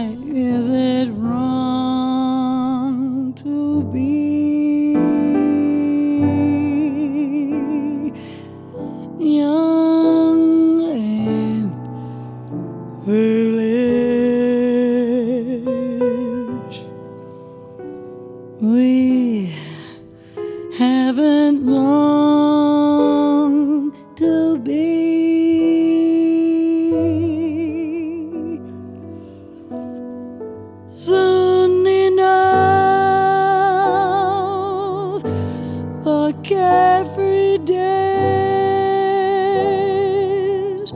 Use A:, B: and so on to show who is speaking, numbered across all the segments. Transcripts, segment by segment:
A: is it wrong to be young and foolish? We haven't long to be. Soon enough for carefree days,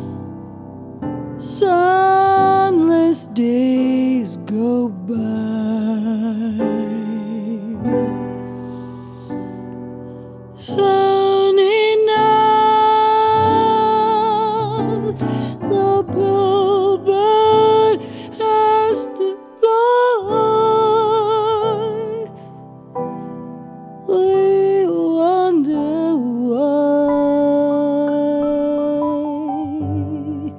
A: sunless days go by. Soon enough, the bluebird has to fly. We wonder why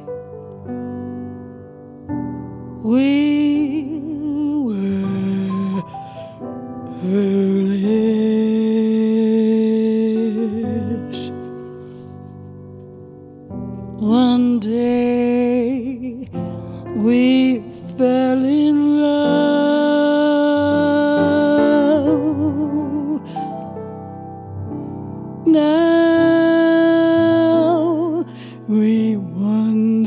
A: we were foolish. One day we fell in love. Now we wonder